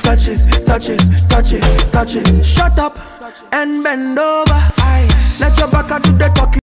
touch it, touch it, touch it, touch it. Shut up and bend over. Let your back do the talking.